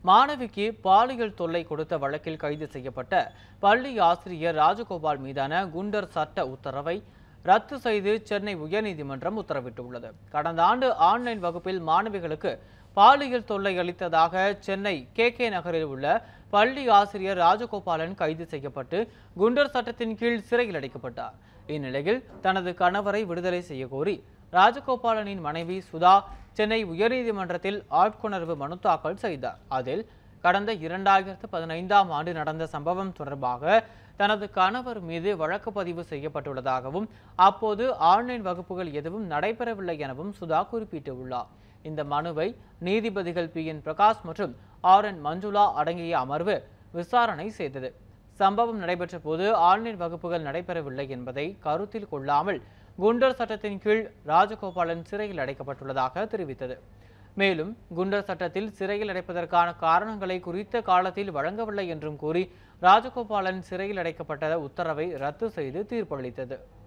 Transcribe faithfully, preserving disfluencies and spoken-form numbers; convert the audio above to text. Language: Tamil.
மாணவிக்கு பாலியல் தொல்லை கொடுத்த வழக்கில் கைது செய்யப்பட்ட பள்ளி ஆசிரியர் ராஜகோபால் மீதான குண்டர் சட்ட உத்தரவை ரத்து செய்து சென்னை உயர்நீதிமன்றம் உத்தரவிட்டுள்ளது. கடந்த ஆண்டு ஆன்லைன் வகுப்பில் மாணவிகளுக்கு பாலியல் தொல்லை அளித்ததாக சென்னை கே கே நகரில் உள்ள பள்ளி ஆசிரியர் ராஜகோபாலன் கைது செய்யப்பட்டு குண்டர் சட்டத்தின் கீழ் சிறையில் அடைக்கப்பட்டார். இந்நிலையில் தனது கணவரை விடுதலை செய்ய கோரி ராஜகோபாலனின் மனைவி சுதா சென்னை உயர்நீதிமன்றத்தில் ஆட்கொணர்வு மனு தாக்கல் செய்தார். அதில் கடந்த இரண்டாயிரத்து பதினைந்தாம் ஆண்டு நடந்த சம்பவம் தொடர்பாக தனது கணவர் மீது வழக்கு பதிவு செய்யப்பட்டுள்ளதாகவும் அப்போது ஆன்லைன் வகுப்புகள் எதுவும் நடைபெறவில்லை எனவும் சுதா குறிப்பிட்டுள்ளார். இந்த மனுவை நீதிபதிகள் பி என் பிரகாஷ் மற்றும் ஆர் என் மஞ்சுளா அடங்கிய அமர்வு விசாரணை செய்தது. சம்பவம் நடைபெற்ற போது ஆன்லைன் வகுப்புகள் நடைபெறவில்லை என்பதை கருத்தில் கொள்ளாமல் குண்டர் சட்டத்தின் கீழ் ராஜகோபாலன் சிறையில் அடைக்கப்பட்டுள்ளதாக தெரிவித்தது. மேலும் குண்டர் சட்டத்தில் சிறையில் அடைப்பதற்கான காரணங்களை குறித்த காலத்தில் வழங்கவில்லை என்றும் கூறி ராஜகோபாலன் சிறையில் அடைக்கப்பட்ட உத்தரவை ரத்து செய்து தீர்ப்பளித்தது.